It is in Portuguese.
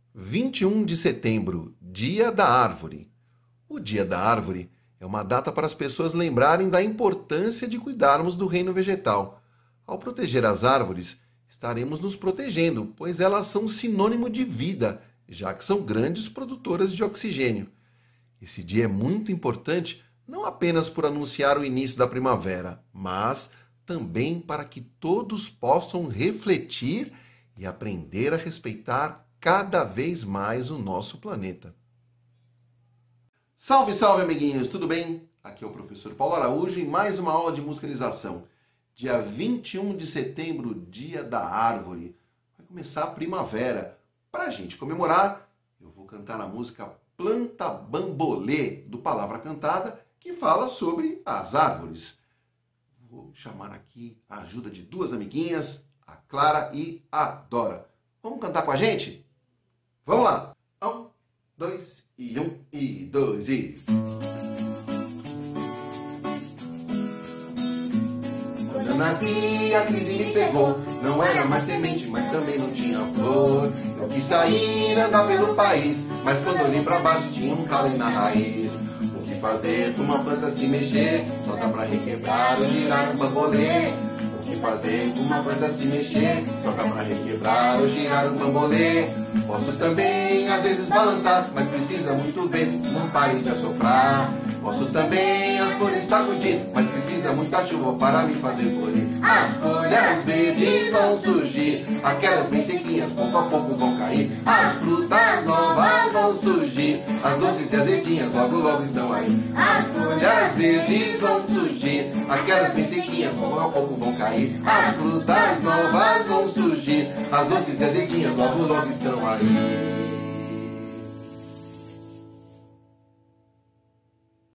21 de setembro, Dia da Árvore. O Dia da Árvore é uma data para as pessoas lembrarem da importância de cuidarmos do reino vegetal. Ao proteger as árvores, estaremos nos protegendo, pois elas são sinônimo de vida, já que são grandes produtoras de oxigênio. Esse dia é muito importante não apenas por anunciar o início da primavera, mas também para que todos possam refletir e aprender a respeitar cada vez mais o nosso planeta. Salve, salve, amiguinhos! Tudo bem? Aqui é o professor Paulo Araújo em mais uma aula de musicalização. Dia 21 de setembro, Dia da Árvore. Vai começar a primavera. Para a gente comemorar, eu vou cantar a música Planta Bambolê, do Palavra Cantada, que fala sobre as árvores. Vou chamar aqui a ajuda de duas amiguinhas, a Clara e a Dora. Vamos cantar com a gente? Vamos lá! 1, 2 e 1 e 2 e... Quando eu nasci, a crise me pegou. Não era mais semente, mas também não tinha flor. Eu quis sair, andar pelo país, mas quando olhei pra baixo tinha um calo na raiz. O que fazer com uma planta se mexer? Só dá pra requebrar ou girar um bambolê. O que fazer com uma planta se mexer? Só dá pra requebrar ou girar um bambolê. Posso também às vezes balançar, mas precisa muito vento, não pare de assoprar. Posso também as flores sacudir, mas precisa muita chuva para me fazer florir. As folhas verdes vão surgir, aquelas bem sequinhas pouco a pouco vão cair. As frutas novas vão surgir, as doces e azedinhas logo logo estão aí. As folhas verdes vão surgir, aquelas bem sequinhas pouco a pouco vão cair. As frutas novas vão surgir, as doces e azedinhas logo logo estão aí.